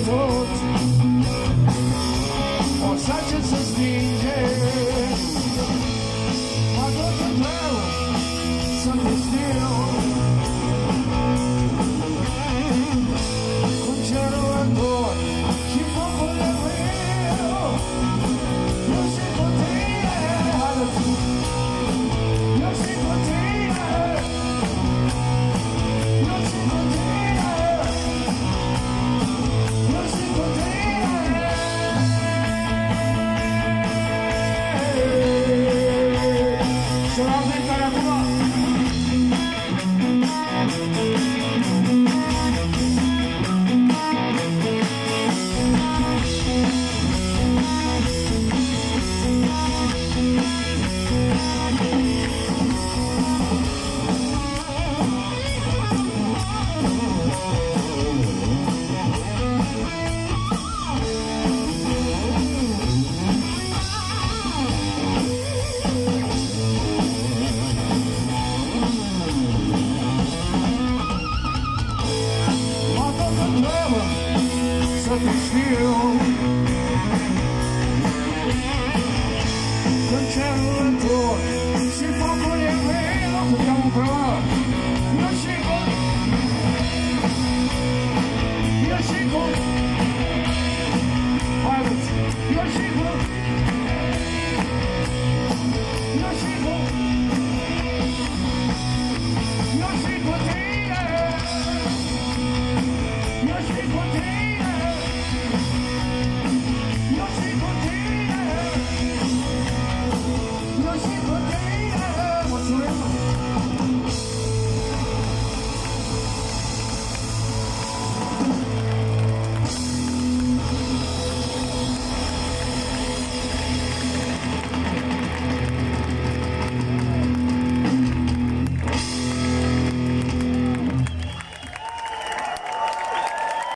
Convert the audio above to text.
tot, o sace să stinge, mă tot întreu să nu știu cum cerul întor și focul de viu. Eu și cu tine, eu și cu tine, eu și cu tine, eu și cu tine. Și la oameni care acum să te știu când cerul întorc și focul e viu, putem împreună.